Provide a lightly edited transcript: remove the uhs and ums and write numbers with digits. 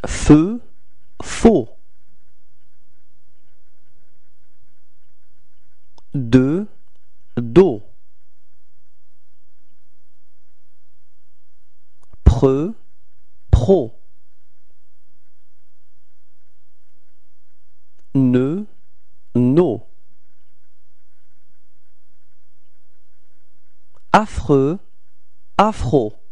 feu, faux. De, d'eau. Preux, pro. Ne, no. Affreux, afro.